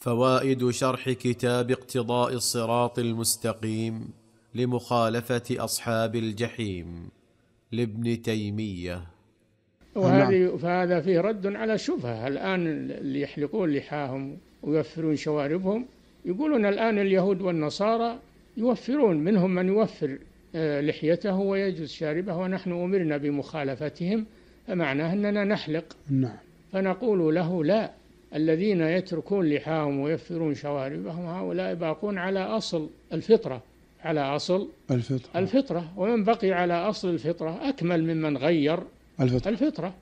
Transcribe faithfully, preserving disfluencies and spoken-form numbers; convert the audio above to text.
فوائد شرح كتاب اقتضاء الصراط المستقيم لمخالفة أصحاب الجحيم لابن تيمية. وهذه فهذا فيه رد على الشبهة. الآن اللي يحلقون لحاهم ويوفرون شواربهم يقولون الآن اليهود والنصارى يوفرون، منهم من يوفر لحيته ويجوز شاربه، ونحن أمرنا بمخالفتهم، فمعناه أننا نحلق. نعم. فنقول له لا، الذين يتركون لحاهم ويوفرون شواربهم هؤلاء باقون على أصل الفطرة، على أصل الفطرة, الفطرة ومن بقي على أصل الفطرة أكمل ممن غير الفطرة, الفطرة.